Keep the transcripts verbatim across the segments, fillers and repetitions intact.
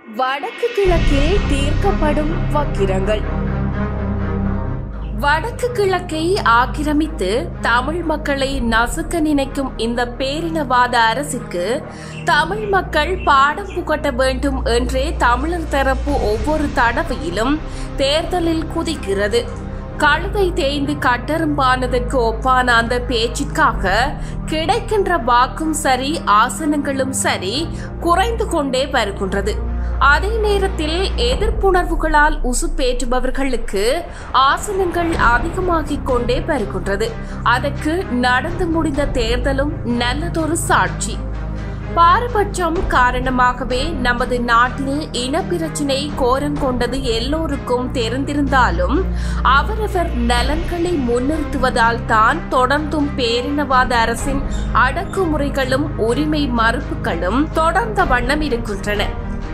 வடக்கு கிழக்கில் தீர்க்கப்படும் வக்கிரங்கள். வடக்கு கிழக்கை ஆக்கிரமித்து தமிழ் மக்களை நசுக்க நினைக்கும் இந்த பேரினவாத அரசிற்கு தமிழ் மக்கள் பாடம் புகட்ட வேண்டும் என்றே தமிழர் தரப்பு ஒவ்வொரு தடவையிலும் தேர்தலில் குதிக்கிறது. கழுதை தேய்ந்து கட்டெரும்பானதற்கு ஒப்பான அந்த பேச்சிற்காக கிடைக்கின்ற வாக்கும் சரி, ஆசனங்களும் சரி குறைந்து கொண்டே வருகின்றது. அதே நேரத்தில் எதிர்ப்புணர்வுகளால் உசுப்பேற்றுபவர்களுக்கு ஆசனங்கள் அதிகமாகிக் கொண்டே வருகின்றது. அதற்கு நடந்து முடிந்த தேர்தலும் நல்லதொரு சாட்சி. பாரபட்சம் காரணமாகவே நமது நாட்டில் இனப்பிரச்சினை கோரங்கொண்டது எல்லோருக்கும் தெரிந்திருந்தாலும் அவரவர் நலன்களை முன்னிறுத்துவதால் தான் தொடர்ந்தும் பேரினவாத அரசின் அடக்குமுறைகளும் உரிமை மறுப்புகளும் தொடர்ந்த வண்ணம் இருக்கின்றன.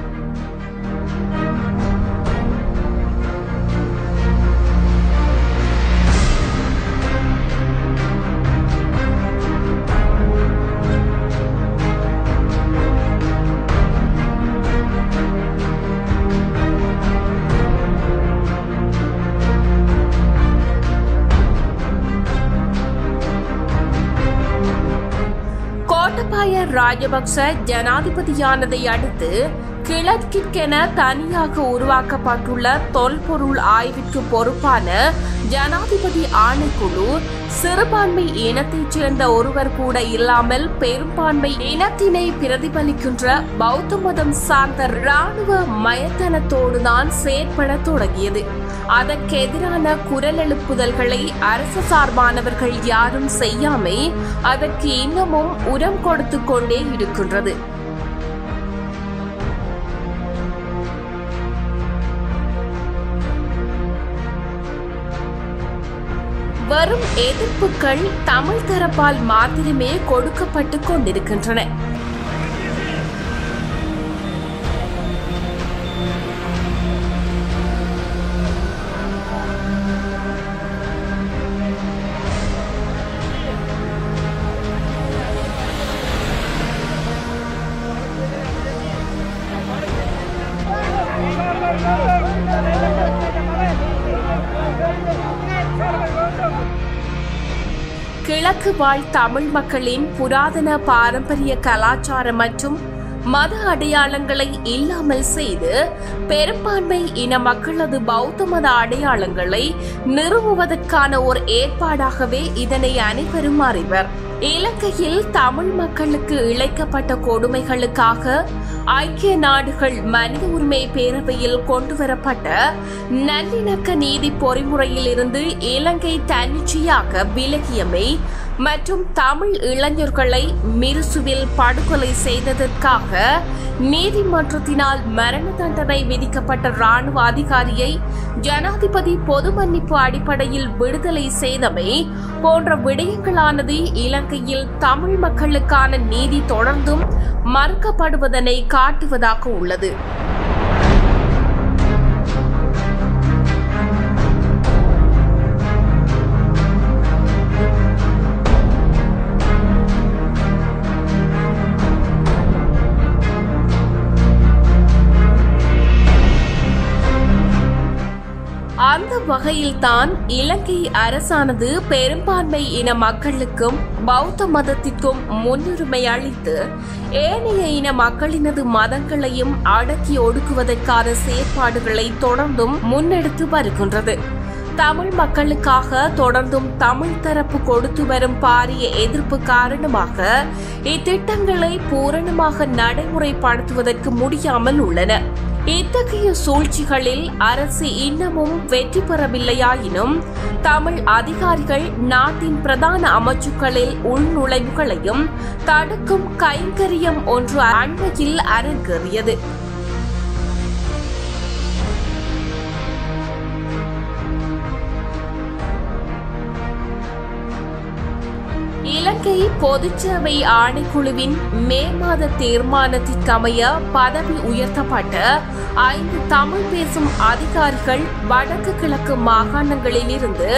கோட்டபாய ராஜபக்ச ஜனாதிபதியானதை அடுத்து கிழக்கிற்கென தனியாக உருவாக்கப்பட்டுள்ள தொல்பொருள் ஆய்விற்கு பொறுப்பான ஜனாதிபதி ஆணைக்குழு சிறுபான்மை இனத்தைச் சேர்ந்த ஒருவர் கூட இல்லாமல் பெரும்பான்மை இனத்தினை பிரதிபலிக்கின்ற பௌத்த மதம் சார்ந்த இராணுவ மயத்தனத்தோடுதான் செயற்பட தொடங்கியது. அதற்கெதிரான குரல் எழுப்புதல்களை அரசு சார்பானவர்கள் யாரும் செய்யாமை அதற்கு இன்னமும் உரம் கொடுத்து கொண்டே இருக்கின்றது. வரும் எதிர்ப்புகள் தமிழ் தரப்பால் மாத்திரமே கொடுக்கப்பட்டு கொண்டிருக்கின்றன. கிழக்கு வாழ் தமிழ் மக்களின் புராதன பாரம்பரிய கலாச்சாரம் மற்றும் மத அடையாளங்களை இல்லாமல் செய்து பெரும்பான்மை இன மக்களது பௌத்த மத அடையாளங்களை நிறுவுவதற்கான ஒரு ஏற்பாடாகவே இதனை அனைவரும் அறிவர். இலங்கையில் தமிழ் மக்களுக்கு இழைக்கப்பட்ட கொடுமைகளுக்காக ஐக்கிய நாடுகள் மனித உரிமை பேரவையில் கொண்டுவரப்பட்ட நல்லிணக்க நீதி பொறிமுறையில் இருந்து இலங்கை தன்னிச்சையாக விலகியமை மற்றும் தமிழ் இளைஞர்களை மிருசுவில் படுகொலை செய்ததற்காக நீதிமன்றத்தினால் மரண தண்டனை விதிக்கப்பட்ட இராணுவ அதிகாரியை ஜனாதிபதி பொது மன்னிப்பு அடிப்படையில் விடுதலை செய்தமை போன்ற விடயங்களானது இலங்கையில் தமிழ் மக்களுக்கான நீதி தொடர்ந்தும் மறுக்கப்படுவதனை காட்டுவதாக உள்ளது. அந்த வகையில்தான் இலங்கை அரசானது பெரும்பான்மை இன மக்களுக்கும் பௌத்த மதத்திற்கும் முன்னுரிமை அளித்து ஏனைய இன மக்களினது மதங்களையும் அடக்கி ஒடுக்குவதற்கான செயற்பாடுகளை தொடர்ந்தும் முன்னெடுத்து வருகின்றது. தமிழ் மக்களுக்காக தொடர்ந்தும் தமிழ் தரப்பு கொடுத்து வரும் பாரிய எதிர்ப்பு காரணமாக இத்திட்டங்களை பூரணமாக நடைமுறைப்படுத்துவதற்கு முடியாமல் உள்ளன. இத்தகைய சூழ்ச்சிகளில் அரசு இன்னமும் வெற்றி பெறவில்லையாயினும் தமிழ் அதிகாரிகள் நாட்டின் பிரதான அமைச்சுக்களில் உள்நுழைவுகளையும் தடுக்கும் கைங்கரியம் ஒன்று அண்மையில் அரங்கேறியது. இலங்கை பொதுச்சேவை ஆணைக்குழுவின் மே மாத தீர்மானத்திற்கமைய பதவி உயர்த்தப்பட்ட ஐந்து தமிழ் பேசும் அதிகாரிகள் வடக்கு கிழக்கு மாகாணங்களில் இருந்து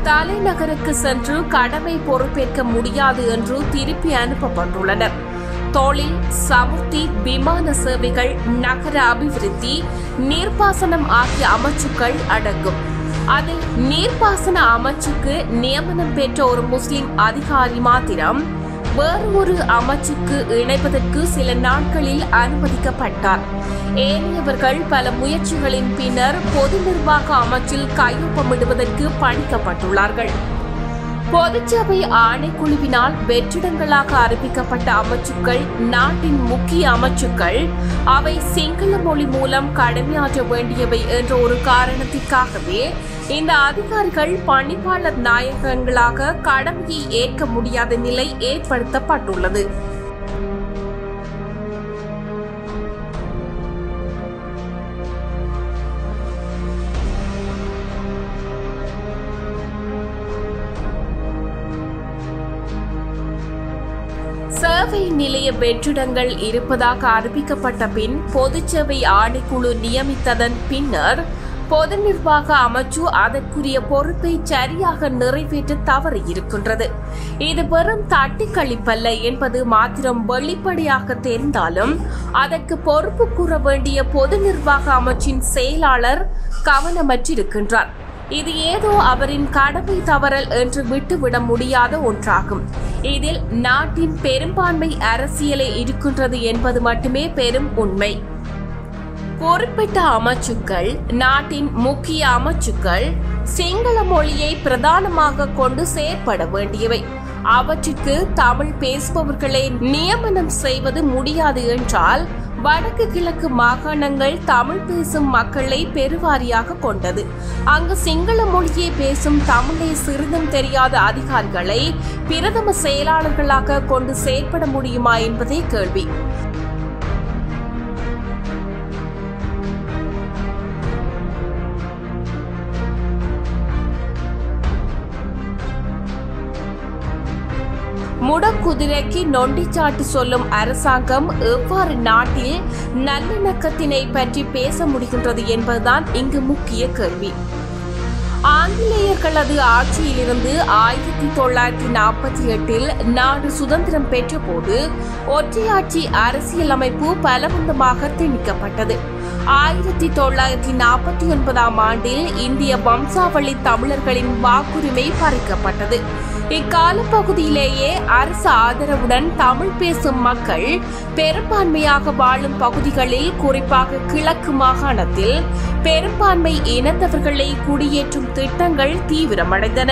தலைநகருக்கு சென்று கடமை பொறுப்பேற்க முடியாது என்று திருப்பி அனுப்பப்பட்டுள்ளனர். தொழில், சமுர்த்தி, விமான சேவைகள், நகர அபிவிருத்தி, நீர்ப்பாசனம் ஆகிய அமைச்சுக்கள் அடங்கும். அதில் நீர்ப்பாசன அமைச்சுக்கு நியமனம் பெற்ற ஒரு முஸ்லிம் அதிகாரி மாத்திரம் வேறு ஒரு அமைச்சுக்கு இணைப்பதற்கு சில நாட்களில் அனுமதிக்கப்பட்டார். ஏனையவர்கள் பல முயற்சிகளின் பின்னர் பொது நிர்வாக அமைச்சில் கையொப்பமிடுவதற்கு பணிக்கப்பட்டுள்ளார்கள். பொதுச்சபை ஆணைக்குழுவினால் வெற்றிடங்களாக அறிவிக்கப்பட்ட அமைச்சுக்கள் நாட்டின் முக்கிய அமைச்சுக்கள். அவை சிங்கள மொழி மூலம் கடமையாற்ற வேண்டியவை என்ற ஒரு காரணத்திற்காகவே இந்த அதிகாரிகள் பணிப்பாளர் நாயகங்களாக கடமையை ஏற்க முடியாத நிலை ஏற்படுத்தப்பட்டுள்ளது. சேவை நிலைய வெற்றிடங்கள் இருப்பதாக அறிவிக்கப்பட்ட பின் பொதுச்சேவை ஆணைக்குழு நியமித்ததன் பின்னர் பொது நிர்வாக அமைச்சு அதற்குரிய பொறுப்பை சரியாக நிறைவேற்ற தவறியிருக்கின்றது. இது வெறும் தட்டிக்கழிப்பல்ல என்பது மாத்திரம் வெளிப்படையாக தெரிந்தாலும் அதற்கு பொறுப்பு கூற வேண்டிய பொது நிர்வாக அமைச்சின் செயலாளர் கவனமற்றிருக்கின்றார். இது ஏதோ அவரின் கடமை தவறல் என்று விட்டுவிட முடியாத ஒன்றாகும். இதில் நாட்டின் பெரும்பான்மை அரசியலே இருக்கின்றது என்பது மட்டுமே பெரும் உண்மை. குறிப்பிட்ட அமைச்சுக்கள், நாட்டின் முக்கிய அமைச்சுக்கள் சிங்கள மொழியை பிரதானமாக கொண்டு செயற்பட வேண்டியவை. அவற்றுக்கு தமிழ் பேசுபவர்களை நியமனம் செய்வது முடியாது என்றால் வடக்கு கிழக்கு மாகாணங்கள் தமிழ் பேசும் மக்களை பெருவாரியாக கொண்டது. அங்கு சிங்கள மொழியை பேசும் தமிழை சிறிதும் தெரியாத அதிகாரிகளை பிரதம செயலாளர்களாக கொண்டு செயற்பட முடியுமா என்பதே கேள்வி. முடக்குதிரைக்கு நொண்டிச்சாட்டு சொல்லும் அரசாங்கம் எவ்வாறு நாட்டில் நல்லிணக்கத்தினை பற்றி பேச முடிகின்றது என்பதுதான் இங்கு முக்கிய கேள்வி. ஆங்கிலேயர்களது ஆட்சியிலிருந்து ஆயிரத்தி தொள்ளாயிரத்தி நாற்பத்தி எட்டில் நாடு சுதந்திரம் பெற்ற போது ஒற்றையாட்சி அரசியலமைப்பு பலவந்தமாக திணிக்கப்பட்டது. ஆயிரத்தி தொள்ளாயிரத்தி நாற்பத்தி ஒன்பதாம் ஆண்டில் இந்திய வம்சாவளி தமிழர்களின் வாக்குரிமை பறிக்கப்பட்டது. இக்கால பகுதியிலேயே அரசு ஆதரவுடன் தமிழ் பேசும் மக்கள் பெரும்பான்மையாக வாழும் பகுதிகளில், குறிப்பாக கிழக்கு மாகாணத்தில் பெரும்பான்மை இனத்தவர்களை குடியேற்றும் திட்டங்கள் தீவிரமடைந்தன.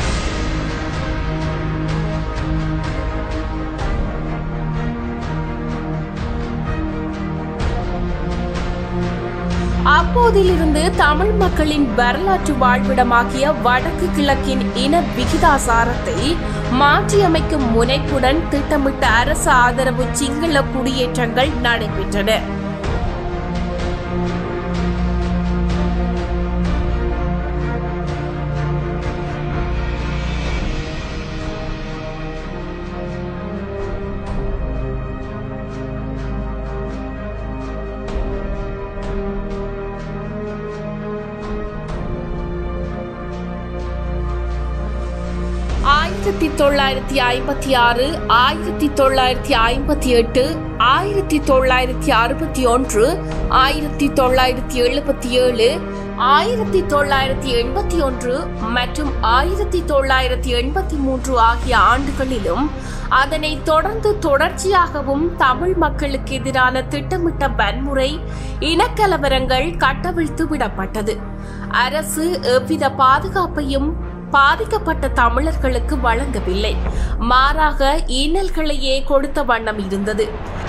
அப்போதிலிருந்து தமிழ் மக்களின் வரலாற்று வாழ்விடமாகிய வடக்கு கிழக்கின் இன விகிதாசாரத்தை மாற்றியமைக்கும் முனைப்புடன் திட்டமிட்ட அரசு ஆதரவு சிங்கள குடியேற்றங்கள் நடைபெற்றன. ஆயிரத்தி தொள்ளாயிரத்தி ஐம்பத்தி ஆறு, ஆயிரத்தி தொள்ளாயிரத்தி ஐம்பத்தி எட்டு, ஆயிரத்தி தொள்ளாயிரத்தி அறுபத்தி ஒன்று, ஆயிரத்தி தொள்ளாயிரத்தி எழுபத்தி ஏழு, ஆயிரத்தி தொள்ளாயிரத்தி எண்பத்தி ஒன்று மற்றும் ஆயிரத்தி தொள்ளாயிரத்தி எண்பத்தி மூன்று ஆகிய ஆண்டுகளிலும் அதனை தொடர்ந்து தொடர்ச்சியாகவும் தமிழ் மக்களுக்கு எதிரான திட்டமிட்ட வன்முறை, இனக்கலவரங்கள் கட்டவிழ்த்து விடப்பட்டது. அரசு எவ்வித பாதுகாப்பையும் பாதிக்கப்பட்ட தமிழர்களுக்கு வழங்கவில்லை. மாறாக இன்னல்களையே கொடுத்த வண்ணம் இருந்தது.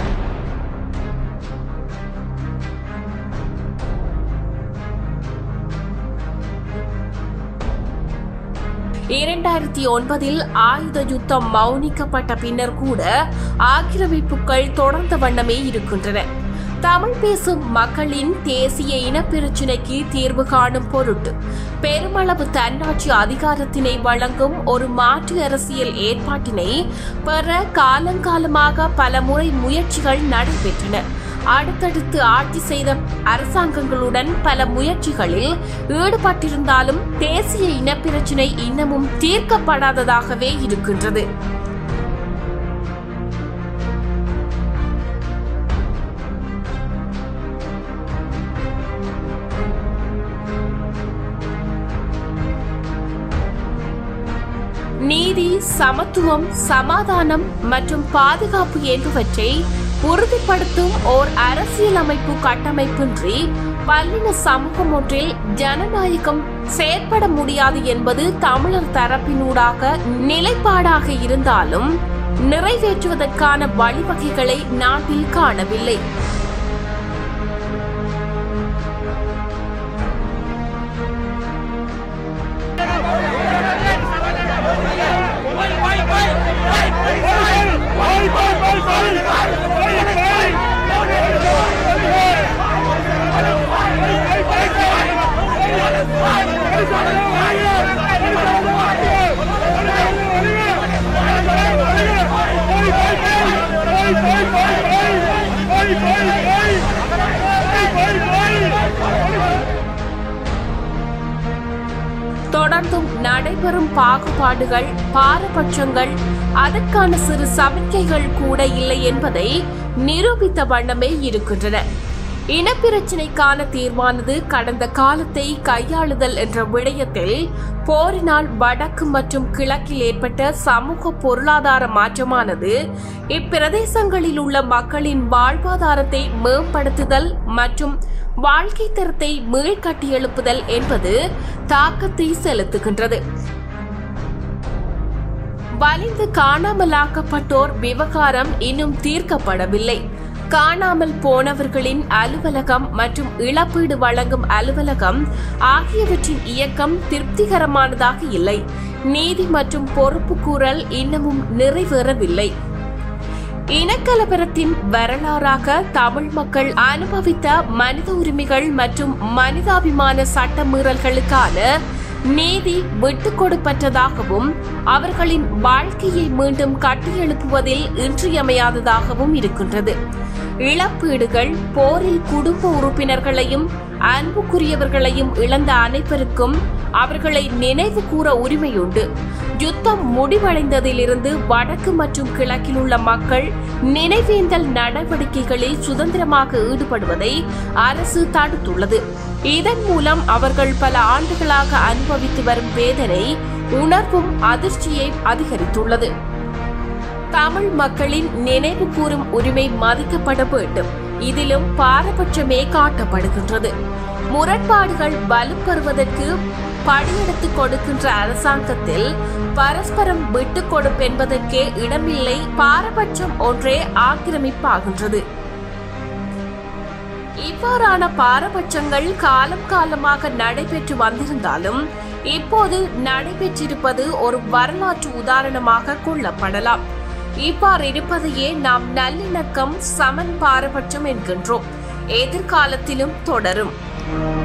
இரண்டாயிரத்தி ஒன்பதில் ஆயுத யுத்தம் மௌனிக்கப்பட்ட பின்னர் கூட ஆக்கிரமிப்புகள் தொடர்ந்த வண்ணமே இருக்கின்றன. தமிழ் பேசும் மக்களின் தேசிய இனப்பிரச்சினைக்கு தீர்வு காணும் பொருட்டு பெருமளவு தன்னாட்சி அதிகாரத்தினை வழங்கும் ஒரு மாற்று அரசியல் ஏற்பாட்டினை பெற காலங்காலமாக பல முறை முயற்சிகள் நடைபெற்றன. அடுத்தடுத்து ஆட்சி செய்த அரசாங்கங்களுடன் பல முயற்சிகளில் ஈடுபட்டிருந்தாலும் தேசிய இனப்பிரச்சினை இன்னமும் தீர்க்கப்படாததாகவே இருக்கின்றது. சமத்துவம், சமாதானம் மற்றும் பாதுகாப்பு என்பவற்றை உறுதிப்படுத்தும் ஓர் அரசியலமைப்பு கட்டமைப்பின்றி பல்லின சமூகம் ஒன்றில் ஜனநாயகம் செயற்பட முடியாது என்பது தமிழர் தரப்பினூடாக நிலைப்பாடாக இருந்தாலும் நிறைவேற்றுவதற்கான வழிவகைகளை நாட்டில் காணவில்லை. தொடர்ந்தும் நடைபெறும் பாகுபாடுகள், பாரபட்சங்கள், அதற்கான சிறு சமிக்கைகள் கூட இல்லை என்பதை நிரூபித்த வண்ணமே இருக்கின்றன. இனப்பிரச்சினைக்கான தீர்வானது கடந்த காலத்தை கையாளுதல் என்ற விடயத்தில் போரினால் வடக்கு மற்றும் கிழக்கில் ஏற்பட்ட சமூக பொருளாதார மாற்றமானது இப்பிரதேசங்களில் உள்ள மக்களின் வாழ்வாதாரத்தை மேம்படுத்துதல் மற்றும் வாழ்க்கை தரத்தை மீள்கட்டியெழுப்புதல் என்பது தாக்கத்தை செலுத்துகின்றது. வலிந்து காணாமலாக்கப்பட்டோர் விவகாரம் இன்னும் தீர்க்கப்படவில்லை. காணாமல் போனவர்களின் அலுவலகம் மற்றும் இழப்பீடு வழங்கும் அலுவலகம் ஆகியவற்றின் இயக்கம் திருப்திகரமானதாக இல்லை. நீதி மற்றும் பொறுப்புக்கூறல் இன்னமும் நிறைவேறவில்லை. இனக்கலவரத்தின் வரலாறாக தமிழ் மக்கள் அனுபவித்த மனித உரிமைகள் மற்றும் மனிதாபிமான சட்ட மீறல்களுக்கான நீதி விட்டுக் கொடுப்பற்றதாகவும் அவர்களின் வாழ்க்கையை மீண்டும் கட்டியெழுப்புவதில் இன்றியமையாததாகவும் இருக்கின்றது. இழப்பீடுகள் போரில் குடும்ப உறுப்பினர்களையும் அன்புக்குரியவர்களையும் இழந்த அனைவருக்கும் அவர்களை நினைவு கூற உரிமையுண்டு. யுத்தம் முடிவடைந்ததிலிருந்து வடக்கு மற்றும் கிழக்கில் உள்ள மக்கள் நினைவேந்தல் நடவடிக்கைகளில் சுதந்திரமாக ஈடுபடுவதை அரசு தடுத்துள்ளது. இதன் மூலம் அவர்கள் பல ஆண்டுகளாக அனுபவித்து வரும் வேதனை, உணர்வும் அதிர்ச்சியை அதிகரித்துள்ளது. தமிழ் மக்களின் நினைவு கூறும் உரிமை மதிக்கப்பட வேண்டும். இதிலும் பாரபட்சமே காட்டப்படுகின்றது. முரண்பாடுகள் வலுப்பெறுவதற்கு படியெடுத்துக் கொடுக்கின்ற அரசாங்கத்தில் பரஸ்பரம் விட்டுக் கொடுப்பென்பதற்கே இடமில்லை. பாரபட்சம் ஒன்றே ஆக்கிரமிப்பாகின்றது. இவ்வாறான பாரபட்சங்கள் காலம் காலமாக நடைபெற்று வந்திருந்தாலும் இப்போது நடைபெற்றிருப்பது ஒரு வரலாற்று உதாரணமாக கொள்ளப்படலாம். இவ்வாறு இருப்பதையே நாம் நல்லிணக்கம், சமன் பாரபட்சம் என்கின்றோம். எதிர்காலத்திலும் தொடரும்.